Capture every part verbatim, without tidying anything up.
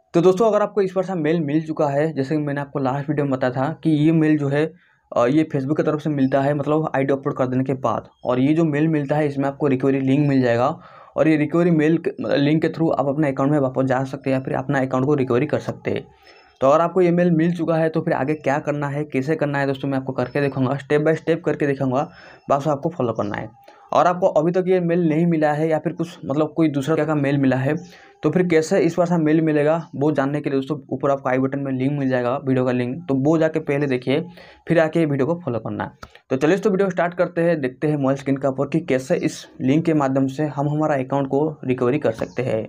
तो दोस्तों अगर आपको इस बार सा मेल मिल चुका है, जैसे कि मैंने आपको लास्ट वीडियो में बताया था कि ये मेल जो है अ, ये फेसबुक की तरफ से मिलता है, मतलब आईडी अपलोड कर देने के बाद। और ये जो मेल मिलता है इसमें आपको रिकवरी लिंक मिल जाएगा, और ये रिकवरी मेल लिंक के थ्रू आप अपने अकाउंट में वापस जा सकते हैं या फिर अपना अकाउंट को रिकवरी कर सकते हैं। तो अगर आपको ये मेल मिल चुका है तो फिर आगे क्या करना है, कैसे करना है दोस्तों, मैं आपको करके दिखाऊंगा, स्टेप बाय स्टेप करके दिखाऊंगा, बस आपको फॉलो करना है। और आपको अभी तक ये मेल नहीं मिला है या फिर कुछ मतलब कोई दूसरा क्या का मेल मिला है, तो फिर कैसे इस बार सा मेल मिलेगा वो जानने के लिए दोस्तों ऊपर आपको आई बटन में लिंक मिल जाएगा, वीडियो का लिंक, तो वो जाके पहले देखिए, फिर आके वीडियो को फॉलो करना है। तो चलिए तो वीडियो स्टार्ट करते हैं, देखते हैं मोबाइल स्क्रीन का ऊपर कि कैसे इस लिंक के माध्यम से हम हमारा अकाउंट को रिकवरी कर सकते हैं।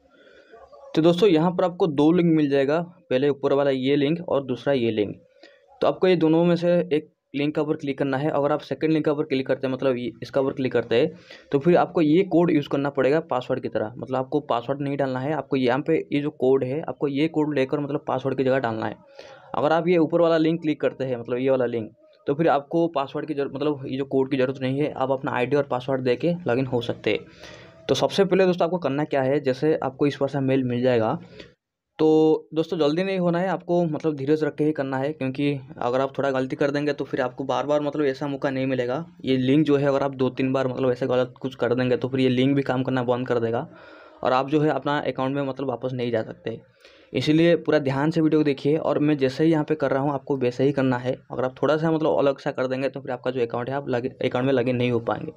तो दोस्तों यहाँ पर आपको दो लिंक मिल जाएगा, पहले ऊपर वाला ये लिंक और दूसरा ये लिंक। तो आपको ये दोनों में से एक लिंक का ऊपर क्लिक करना है। अगर आप सेकंड लिंक का ऊपर क्लिक करते हैं, मतलब ये इसका ऊपर क्लिक करते हैं, तो फिर आपको ये कोड यूज़ करना पड़ेगा पासवर्ड की तरह। मतलब आपको पासवर्ड नहीं डालना है, आपको यहाँ पे ये जो कोड है आपको ये कोड लेकर मतलब पासवर्ड की जगह डालना है। अगर आप ये ऊपर वाला लिंक क्लिक करते हैं, मतलब ये वाला लिंक, तो फिर आपको पासवर्ड की जरूरत, मतलब ये जो कोड की ज़रूरत नहीं है, आप अपना आईडी और पासवर्ड दे के लॉगिन हो सकते हैं। तो सबसे पहले दोस्तों आपको करना क्या है, जैसे आपको इस पर से मेल मिल जाएगा, तो दोस्तों जल्दी नहीं होना है आपको, मतलब धीरज रख के ही करना है, क्योंकि अगर आप थोड़ा गलती कर देंगे तो फिर आपको बार बार मतलब ऐसा मौका नहीं मिलेगा। ये लिंक जो है अगर आप दो तीन बार मतलब ऐसे गलत कुछ कर देंगे तो फिर ये लिंक भी काम करना बंद कर देगा और आप जो है अपना अकाउंट में मतलब वापस नहीं जा सकते। इसीलिए पूरा ध्यान से वीडियो देखिए, और मैं जैसे ही यहाँ पे कर रहा हूँ आपको वैसे ही करना है। अगर आप थोड़ा सा मतलब अलग सा कर देंगे तो फिर आपका जो अकाउंट है आप लगे अकाउंट में लगे नहीं हो पाएंगे।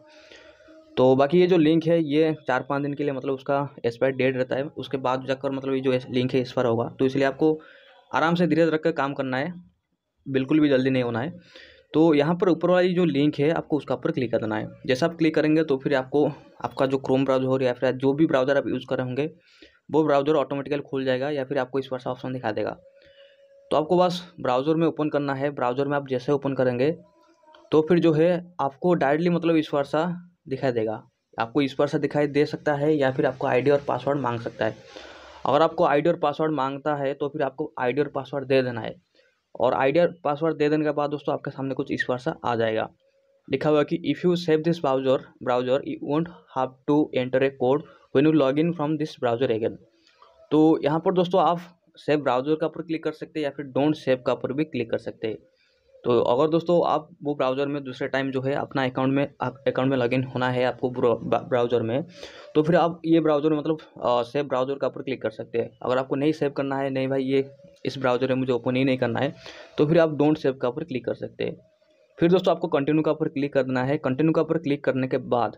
तो बाकी ये जो लिंक है ये चार पाँच दिन के लिए मतलब उसका एक्सपायर डेट रहता है, उसके बाद जाकर मतलब ये जो लिंक है एक्सपायर होगा। तो इसलिए आपको आराम से धीरे रख कर काम करना है, बिल्कुल भी जल्दी नहीं होना है। तो यहाँ पर ऊपर वाली जो लिंक है आपको उसका ऊपर क्लिक कर देना है। जैसा आप क्लिक करेंगे तो फिर आपको आपका जो क्रोम ब्राउज़र हो या फिर जो भी ब्राउज़र आप यूज़ कर रहे होंगे वो ब्राउज़र ऑटोमेटिकली खुल जाएगा, या फिर आपको इस पर ऑप्शन दिखा देगा। तो आपको बस ब्राउज़र में ओपन करना है। ब्राउज़र में आप जैसे ओपन करेंगे तो फिर जो है आपको डायरेक्टली मतलब इस बार सा दिखाई देगा। आपको इस बार सा दिखाई दे सकता है या फिर आपको आईडी और पासवर्ड मांग सकता है। अगर आपको आईडी और पासवर्ड मांगता है तो फिर आपको आईडी और पासवर्ड दे देना है, और आईडी और पासवर्ड दे देने के बाद दोस्तों आपके सामने कुछ इस बार सा आ जाएगा, लिखा हुआ कि if you save this browser browser you won't have to enter a code when you log in from this browser again. तो यहाँ पर दोस्तों आप सेव ब्राउज़र का ऊपर क्लिक कर सकते हैं या फिर डोंट सेव का ऊपर भी क्लिक कर सकते हैं। तो अगर दोस्तों आप वो ब्राउज़र में दूसरे टाइम जो है अपना अकाउंट में अकाउंट में लॉगिन होना है आपको ब्राउज़र में, तो फिर आप ये ब्राउज़र मतलब सेव ब्राउज़र का ऊपर क्लिक कर सकते हैं। अगर आपको नहीं सेव करना है, नहीं भाई ये इस ब्राउज़र में मुझे ओपन ही नहीं करना है, तो फिर आप डोंट सेव का ऊपर क्लिक कर सकते हैं। फिर दोस्तों आपको कंटिन्यू का ऊपर क्लिक कर देना है। कंटिन्यू का ऊपर क्लिक करने के बाद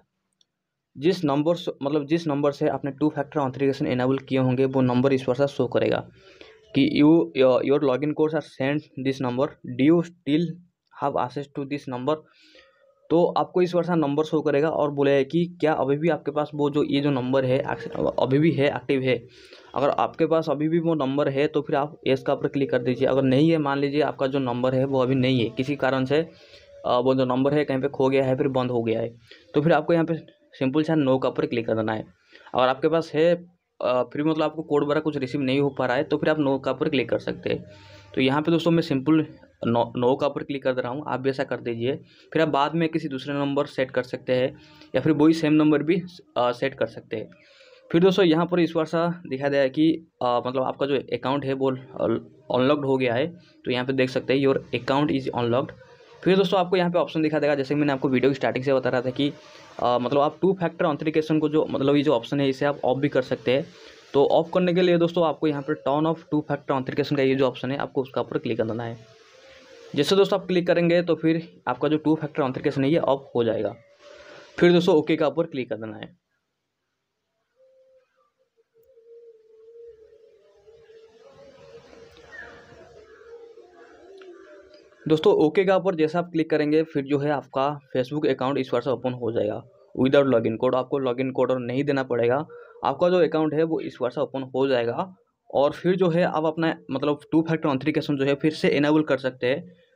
जिस नंबर से मतलब जिस नंबर से आपने टू फैक्टर ऑथेंटिकेशन इनेबल किए होंगे वो नंबर इस पर शो करेगा कि you your login codes are send this number, do you still have access to this number. तो आपको इस वर्षा नंबर शो करेगा और बोलेगा कि क्या अभी भी आपके पास वो जो ये जो नंबर है अभी भी है, एक्टिव है। अगर आपके पास अभी भी वो नंबर है तो फिर आप एस का ऊपर क्लिक कर दीजिए। अगर नहीं है, मान लीजिए आपका जो नंबर है वो अभी नहीं है, किसी कारण से वो जो नंबर है कहीं पे खो गया है, फिर बंद हो गया है, तो फिर आपको यहाँ पे सिंपल सा नो का ऊपर क्लिक कर देना है। अगर आपके पास है फिर मतलब आपको कोड वगैरह कुछ रिसीव नहीं हो पा रहा है तो फिर आप नो का ऊपर क्लिक कर सकते हैं। तो यहाँ पे दोस्तों मैं सिंपल नो नो का ऊपर क्लिक कर दे रहा हूँ, आप भी ऐसा कर दीजिए। फिर आप बाद में किसी दूसरे नंबर सेट कर सकते हैं या फिर वही सेम नंबर भी आ, सेट कर सकते हैं। फिर दोस्तों यहाँ पर इस बार सा दिखा दिया है कि आ, मतलब आपका जो अकाउंट है वो अनलॉक्ड हो गया है। तो यहाँ पे देख सकते हैं योर अकाउंट इज़ अनलॉक्ड। फिर दोस्तों आपको यहाँ पे ऑप्शन दिखा देगा, जैसे मैंने आपको वीडियो की स्टार्टिंग से बता रहा था कि आ, मतलब आप टू फैक्टर ऑथेंटिकेशन को जो मतलब ये जो ऑप्शन है इसे आप ऑफ भी कर सकते हैं। तो ऑफ करने के लिए दोस्तों आपको यहाँ पर turn off two factor authentication का ये जो ऑप्शन है आपको उसका ऊपर क्लिक कर देना है। जैसे दोस्तों आप क्लिक करेंगे तो फिर आपका जो टू फैक्टर ऑथेंटिकेशन है ये ऑफ हो जाएगा। फिर दोस्तों ओके का ऊपर क्लिक कर देना है। दोस्तों ओके का ऊपर जैसा आप क्लिक करेंगे फिर जो है आपका फेसबुक अकाउंट इस बार से ओपन हो जाएगा विदाउट लॉगिन कोड। आपको लॉगिन कोड और नहीं देना पड़ेगा, आपका जो अकाउंट है वो इस बार से ओपन हो जाएगा। और फिर जो है आप अपना मतलब टू फैक्टर ऑथेंटिकेशन जो है फिर से इनेबल कर सकते हैं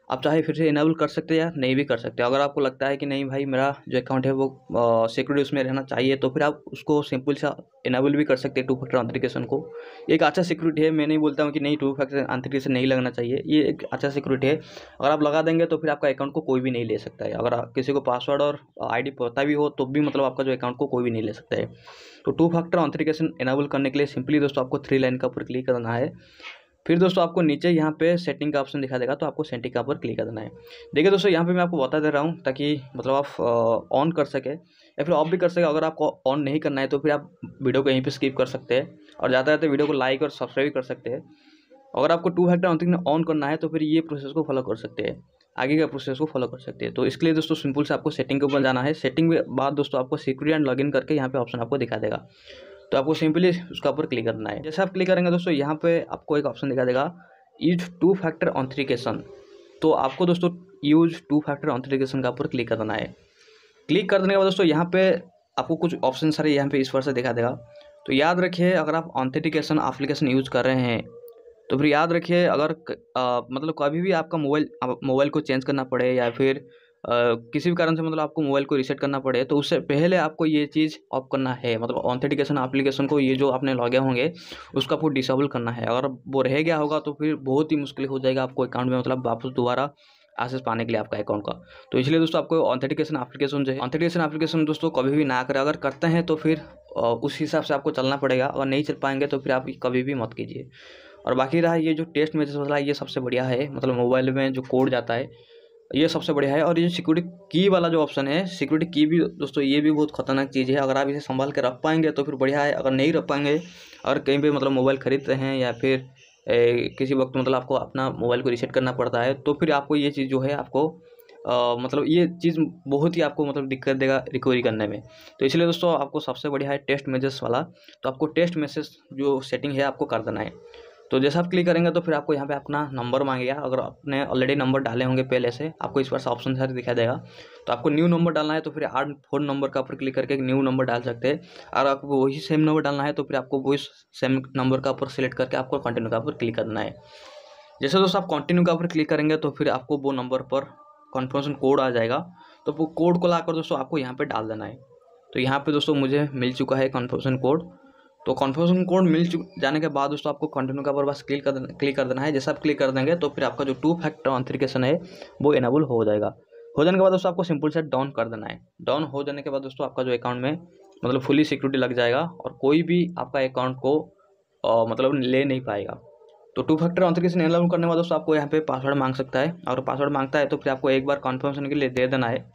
आप चाहे फिर से इनेबल कर सकते हैं या नहीं भी कर सकते हैं। अगर आपको लगता है कि नहीं भाई मेरा जो अकाउंट है वो सिक्योरिटी उसमें रहना चाहिए, तो फिर आप उसको सिंपल सा इनेबल भी कर सकते हैं टू फैक्टर ऑथेंटिकेशन को। एक अच्छा सिक्योरिटी है, मैं नहीं बोलता हूँ कि नहीं टू फैक्टर ऑथेंटिकेशन नहीं लगना चाहिए, ये एक अच्छा सिक्योरिटी है। अगर आप लगा देंगे तो फिर आपका अकाउंट को कोई भी नहीं ले सकता है। अगर आप किसी को पासवर्ड और आईडी पता भी हो तो भी मतलब आपका जो अकाउंट को कोई भी नहीं ले सकता है। तो टू फैक्टर ऑथेंटिकेशन इनेबल करने के लिए सिंपली दोस्तों आपको थ्री लाइन का ऊपर क्लिक करना है। फिर दोस्तों आपको नीचे यहाँ पे सेटिंग का ऑप्शन दिखा देगा, तो आपको सेटिंग का ऊपर क्लिक करना है। देखिए दोस्तों यहाँ पे मैं आपको बता दे रहा हूँ ताकि मतलब आप ऑन कर सके या फिर ऑफ भी कर सके। अगर आपको ऑन नहीं करना है तो फिर आप वीडियो को यहीं पे स्किप कर सकते हैं और जाते जाते वीडियो को लाइक और सब्सक्राइब कर सकते हैं। अगर आपको टू फैक्टर ऑथेंटिकेशन ऑन करना है तो फिर ये प्रोसेस को फॉलो कर सकते हैं, आगे का प्रोसेस को फॉलो कर सकते हैं। तो इसके लिए दोस्तों सिंपल से आपको सेटिंग के ऊपर जाना है। सेटिंग के बाद दोस्तों आपको सिक्योरिटी एंड लॉगिन करके यहाँ पे ऑप्शन आपको दिखा देगा, तो आपको सिंपली उसका ऊपर क्लिक करना है। जैसे आप क्लिक करेंगे दोस्तों यहाँ पे आपको एक ऑप्शन दिखा देगा यूज टू फैक्टर ऑथेंटिकेशन। तो आपको दोस्तों यूज टू फैक्टर ऑथेंटिकेशन का ऊपर क्लिक करना है। क्लिक कर देने के बाद दोस्तों यहाँ पे आपको कुछ ऑप्शन सारे यहाँ पे इस बार से दिखा देगा। तो याद रखिए अगर आप ऑथेंटिकेशन एप्लीकेशन यूज़ कर रहे हैं तो फिर याद रखिए अगर आ, मतलब कभी भी आपका मोबाइल मोबाइल को चेंज करना पड़े या फिर आ, किसी भी कारण से मतलब आपको मोबाइल को रीसेट करना पड़े तो उससे पहले आपको ये चीज़ ऑफ करना है। मतलब ऑथेंटिकेशन एप्लीकेशन को ये जो आपने लॉगिन होंगे उसका आपको डिसेबल करना है। अगर वो रह गया होगा तो फिर बहुत ही मुश्किल हो जाएगा आपको अकाउंट में मतलब वापस दोबारा एक्सेस पाने के लिए आपका अकाउंट का। तो इसलिए दोस्तों आपको ऑथेंटिकेशन एप्लीकेशन जो है ऑथेंटिकेशन एप्लीकेशन दोस्तों कभी भी ना करें। अगर करते हैं तो फिर उस हिसाब से आपको चलना पड़ेगा, अगर नहीं चल पाएंगे तो फिर आप कभी भी मत कीजिए। और बाकी रहा ये जो टेस्ट मैसेज वाला है ये सबसे बढ़िया है, मतलब मोबाइल में जो कोड जाता है ये सबसे बढ़िया है। और ये सिक्योरिटी की वाला जो ऑप्शन है सिक्योरिटी की भी दोस्तों ये भी बहुत खतरनाक चीज़ है। अगर आप इसे संभाल के रख पाएंगे तो फिर बढ़िया है, अगर नहीं रख पाएंगे अगर कहीं पे मतलब मोबाइल खरीद रहे हैं या फिर ए, किसी वक्त मतलब आपको अपना मोबाइल को रीसेट करना पड़ता है तो फिर आपको ये चीज़ जो है आपको आ, मतलब ये चीज़ बहुत ही आपको मतलब दिक्कत देगा रिकवरी करने में। तो इसलिए दोस्तों आपको सबसे बढ़िया है टेस्ट मैसेज वाला। तो आपको टेस्ट मैसेज जो सेटिंग है आपको कर देना है। तो जैसा आप क्लिक करेंगे तो फिर आपको यहाँ पे अपना नंबर मांगेगा। अगर आपने ऑलरेडी नंबर डाले होंगे पहले से आपको इस बार से ऑप्शन सारे दिखाई देगा। तो आपको न्यू नंबर डालना है तो फिर आठ फोन नंबर का ऊपर क्लिक करके एक न्यू नंबर डाल सकते हैं। अगर आपको वही सेम नंबर डालना है तो फिर आपको वही सेम नंबर का ऊपर सेलेक्ट करके आपको कंटिन्यू का ऊपर क्लिक करना है। जैसे दोस्तों आप कंटिन्यू का ऊपर क्लिक करेंगे तो फिर आपको वो नंबर पर कन्फर्मेशन कोड आ जाएगा। तो वो कोड को लाकर दोस्तों आपको यहाँ पर डाल देना है। तो यहाँ पर दोस्तों मुझे मिल चुका है कन्फर्मेशन कोड। तो कन्फर्मेशन कोड मिल जाने के बाद दोस्तों आपको कंटिन्यू का ऊपर बस क्लिक कर क्लिक कर देना है। जैसे आप क्लिक कर देंगे तो फिर आपका जो टू फैक्टर ऑथेंटिकेशन है वो इनेबल हो जाएगा। हो जाने के बाद दोस्तों आपको सिंपल से डाउन कर देना है। डाउन हो जाने के बाद दोस्तों आपका जो अकाउंट में मतलब फुली सिक्योरिटी लग जाएगा और कोई भी आपका अकाउंट को आ, मतलब ले नहीं पाएगा। तो टू फैक्टर ऑथेंटिकेशन इनेबल करने के बाद दोस्तों आपको यहाँ पे पासवर्ड मांग सकता है। और पासवर्ड मांगता है तो फिर आपको एक बार कन्फर्मेशन के लिए दे देना है,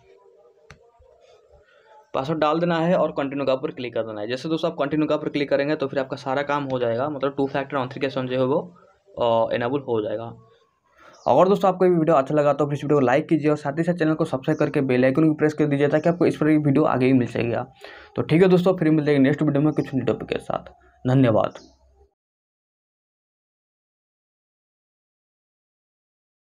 पासवर्ड डाल देना है और कंटिन्यू का ऊपर क्लिक कर देना है। जैसे दोस्तों आप कंटिन्यू का ऊपर क्लिक करेंगे तो फिर आपका सारा काम हो जाएगा, मतलब टू फैक्टर ऑथेंटिकेशन जो है वो इनेबल हो जाएगा। अगर दोस्तों आपको ये वीडियो अच्छा लगा तो इस वीडियो को लाइक कीजिए और साथ ही साथ चैनल को सब्सक्राइब करके बेल आइकन भी प्रेस कर दीजिए ताकि आपको इस पर वीडियो आगे ही मिल जाएगा। तो ठीक है दोस्तों, फिर मिल जाएगी नेक्स्ट वीडियो में कुछ वीडियो के साथ। धन्यवाद।